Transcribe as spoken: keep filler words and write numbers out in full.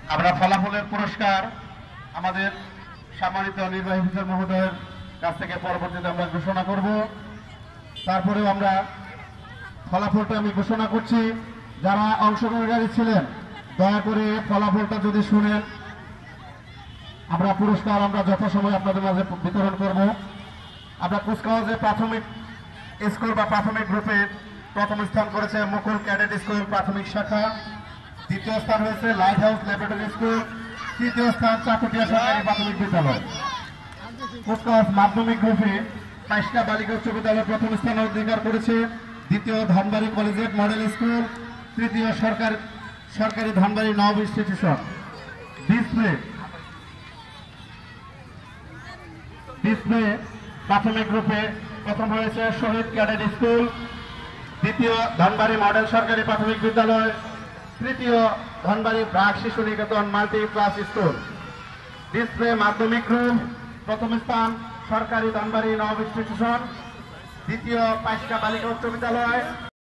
আমরা ফলাফলের পুরস্কার আমাদের সম্মানিত নির্বাহী অফিসার মহোদয়ের কাছ থেকে পরবর্তীতে আমরা ঘোষণা করব। তারপরেও আমরা ফলাফলটা আমি ঘোষণা করছি। যারা অংশগ্রহণকারী ছিলেন দয়া করে ফলাফলটা যদি শুনেন, আমরা পুরস্কার আমরা যথাসময়ে আপনাদের মাঝে বিতরণ করব। আমরা কুচকাওয়াজে প্রাথমিক স্কুল বা প্রাথমিক গ্রুপে প্রথম স্থান করেছে মুকুল ক্যাডেট স্কুল প্রাথমিক শাখা, দ্বিতীয় স্থান হয়েছে লাইট হাউস ল্যাবরেটরি স্কুল, তৃতীয় স্থান চাকুটিয়া সরকারি প্রাথমিক বিদ্যালয়। কুচকাওয়াজ মাধ্যমিক গ্রুপে পাঁচটা বালিকা উচ্চ বিদ্যালয় প্রথম স্থান অধিকার করেছে, দ্বিতীয় ধনবাড়ি কলেজিয়েট মডেল স্কুল, তৃতীয় সরকার সরকারি ধনবাড়ি নব ইনস্টিটিউশন। ডিসপ্লে ডিসপ্লে প্রাথমিক গ্রুপে প্রথম হয়েছে শহীদ ক্যাডেট স্কুল, দ্বিতীয় ধনবাড়ি মডেল সরকারি প্রাথমিক বিদ্যালয়, তৃতীয় ধনবাড়ি ব্রাক শিশু নিকেতন মাল্টি ক্লাস স্কুল। ডিসপ্লে মাধ্যমিক গ্রুপ প্রথম স্থান সরকারি ধনবাড়ি নব ইনস্টিটিউশন, দ্বিতীয় পাঁচটা বালিকা উচ্চ বিদ্যালয়,